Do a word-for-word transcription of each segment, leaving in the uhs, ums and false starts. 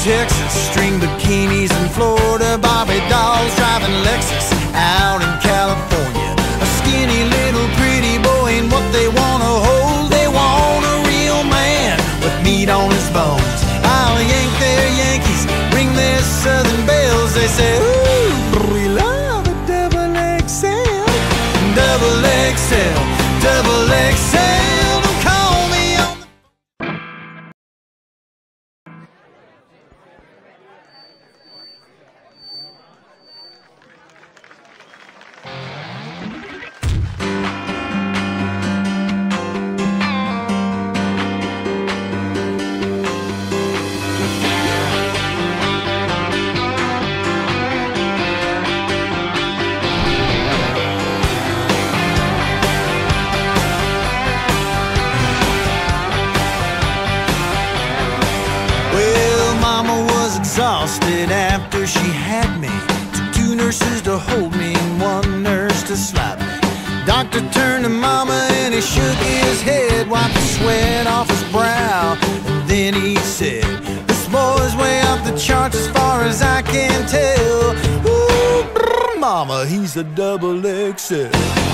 Texas, string bikinis in Florida, Barbie dolls driving Lexus out in California. A skinny little pretty boy ain't what they wanna hold. They want a real man with meat on his bones. I'll yank their Yankees, ring their Southern bells. They say, ooh, we love a double X L. Double X L, double X L. Don't call me on the exhausted after she had me. Took two nurses to hold me and one nurse to slap me. Doctor turned to mama and he shook his head, wiped the sweat off his brow, and then he said, this boy's way off the charts as far as I can tell. Ooh, brr, mama, he's a double X L.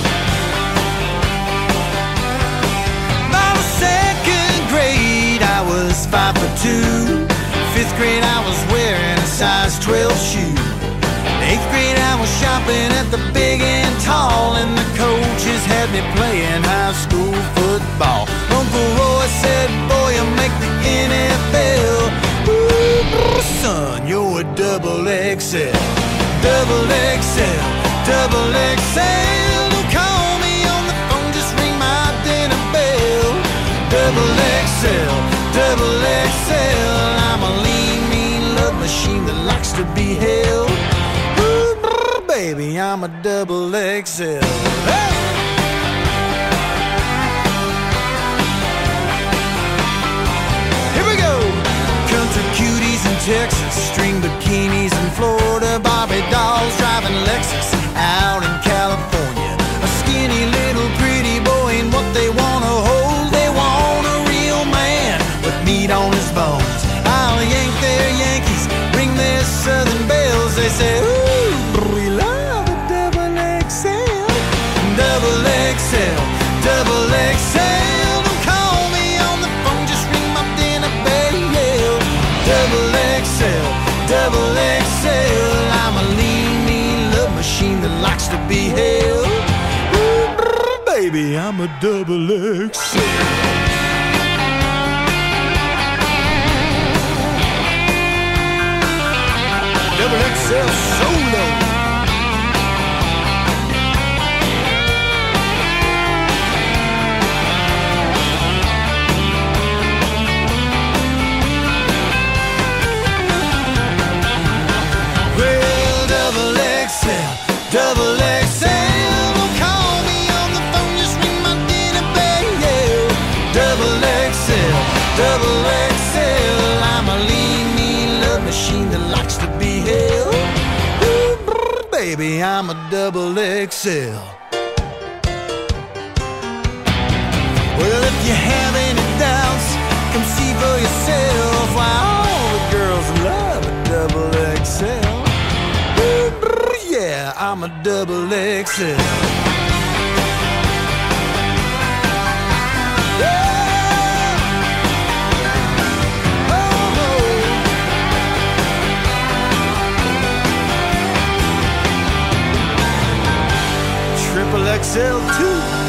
By the second grade I was five foot two. Fifth grade I was wearing a size twelve shoe. Eighth grade I was shopping at the Big and Tall, and the coaches had me playing high school football. Uncle Roy said, boy, you make the N F L. Ooh, son, you're a double X L. Double X L, double X L. Don't call me on the phone, just ring my dinner bell. Double X L, double X L. I'm a lean, mean love machine that likes to be held. Ooh, brr, baby, I'm a double X L. Hey! Here we go. Country cuties in Texas, string bikinis in Florida, Barbie dolls driving Lexus out in California. A skinny little pretty boy ain't what they wanna hold. They want a real man with meat on his bones. I'll yank their Yankees, ring their Southern bells. They say, ooh, we love a double X L. Double X L, double X L. Don't call me on the phone, just ring my dinner bell. Double X L, double X L. I'm a lean, mean love machine that likes to be held. Ooh, brr, baby, I'm a double X L. Double X L solo. Well, double X L, double X L. Don't call me on the phone, just ring my dinner bell. Double X L, double X L. I'm a lean, mean love machine that likes to be held. Ooh, brr, baby, I'm a double X L. Well, if you have any doubts, come see for yourself. Why, all the girls love a double X L. Ooh, brr, yeah, I'm a double X L. Triple X L too.